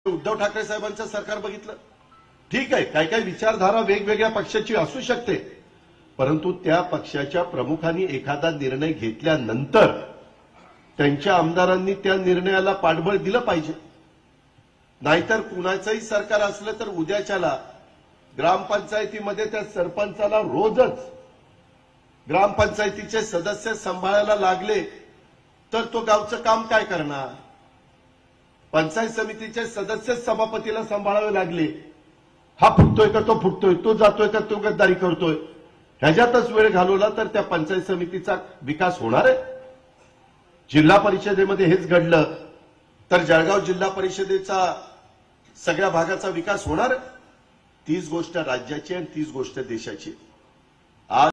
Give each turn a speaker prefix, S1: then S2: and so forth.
S1: उद्धव ठाकरे साहेबांचं सरकार बघितलं, ठीक आहे, काही काही विचारधारा वेगवेगळ्या पक्षाची असू शकते, परंतु त्या पक्षाच्या प्रमुखांनी एखादा निर्णय घेतल्यानंतर त्यांच्या आमदारांनी त्या निर्णयाला पाठबळ दिलं पाहिजे. नाहीतर कुणाचंही सरकार असलं तर उद्याच्याला ग्रामपंचायतीमध्ये त्या सरपंचाला रोजच ग्रामपंचायतीचे सदस्य सांभाळायला लागले तर तो गावचं काम काय करणार? पंचायत समितीचे सदस्य सभापतीला सांभाळावे लागले, हा फुटतोय का तो फुटतोय, तो जातोय का तो गद्दारी करतोय, ह्याच्यातच वेळ घालवला तर त्या पंचायत समितीचा विकास होणार आहे? जिल्हा परिषदेमध्ये हेच घडलं तर जळगाव जिल्हा परिषदेचा सगळ्या भागाचा विकास होणार? तीच गोष्ट राज्याची आणि तीच गोष्ट देशाची.